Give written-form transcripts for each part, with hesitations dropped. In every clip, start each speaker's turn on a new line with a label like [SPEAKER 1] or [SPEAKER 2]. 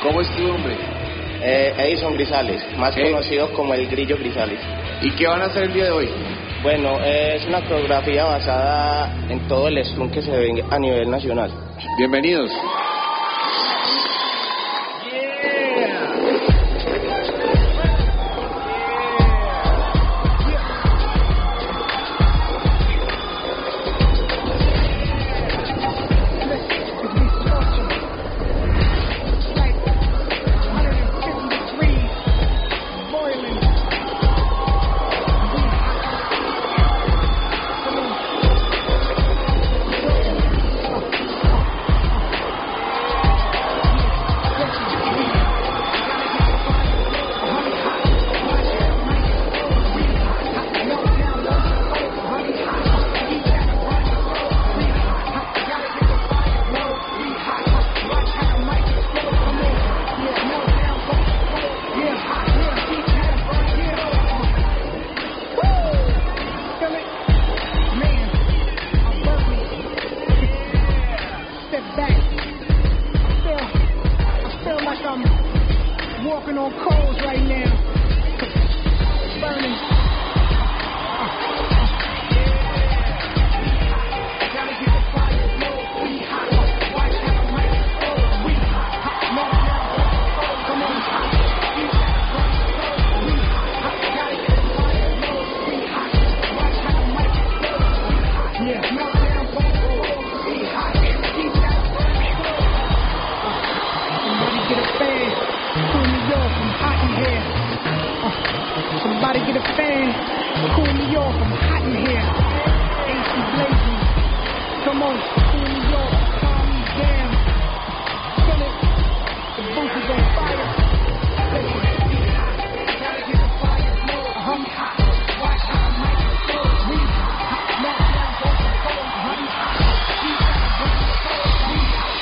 [SPEAKER 1] ¿Cómo es tu nombre?
[SPEAKER 2] Edison Grisales, más conocido como el Grillo Grisales.
[SPEAKER 1] ¿Y qué van a hacer el día de hoy?
[SPEAKER 2] Bueno, es una coreografía basada en todo el stunt que se ve a nivel nacional.
[SPEAKER 1] Bienvenidos.
[SPEAKER 3] Walking on coals right now. Burning. Gotta get the fire low. We hot. Watch how the mic flow. We hot. No down. Come on. We hot. Gotta get the fire low. We hot. Watch how the mic flow. We hot. Yeah. No down. We hot. Keep that flow. Somebody get a fan. Cool New York, I'm hot in here. Somebody get a fan. Cool New York, I'm hot in here. AC blazing. Come on, cool New York, calm me down. Feel it. The booth is on fire. Gotta get the fire low. We hot. Watch how the mic flows. We hot. Knock down both the cold. We hot. Keep that burn cold. We hot.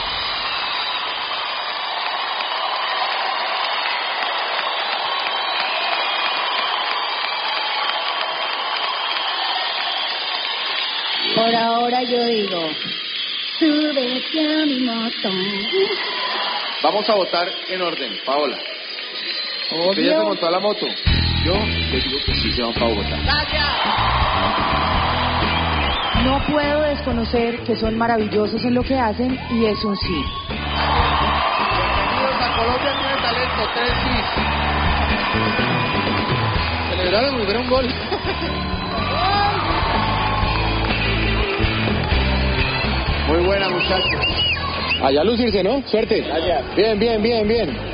[SPEAKER 4] Por ahora yo digo, súbete a mi moto.
[SPEAKER 1] Vamos a votar en orden. Paola. ¿Usted ya se montó a la moto? Yo le digo que sí se van para Bogotá.
[SPEAKER 5] No puedo desconocer que son maravillosos en lo que hacen y es un sí.
[SPEAKER 1] Bienvenidos a Colombia tiene talento, 3 sí. Celebraron, hubiera un gol. Muy buena, muchachos.
[SPEAKER 6] Allá lucirse, ¿no? Suerte.
[SPEAKER 1] Gracias.
[SPEAKER 6] Bien, bien, bien, bien.